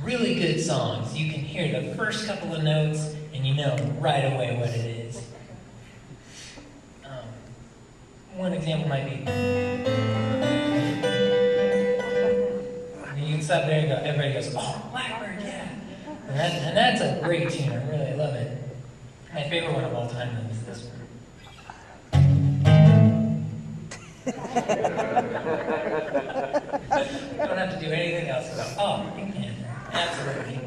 really good songs, you can hear the first couple of notes and you know right away what it is. One example might be, you can stop there and go, everybody goes, oh, Blackbird, yeah. And that's a great tune, I really love it. My favorite one of all time though is this one. You don't have to do anything else. Go, oh, Pink Panther, absolutely.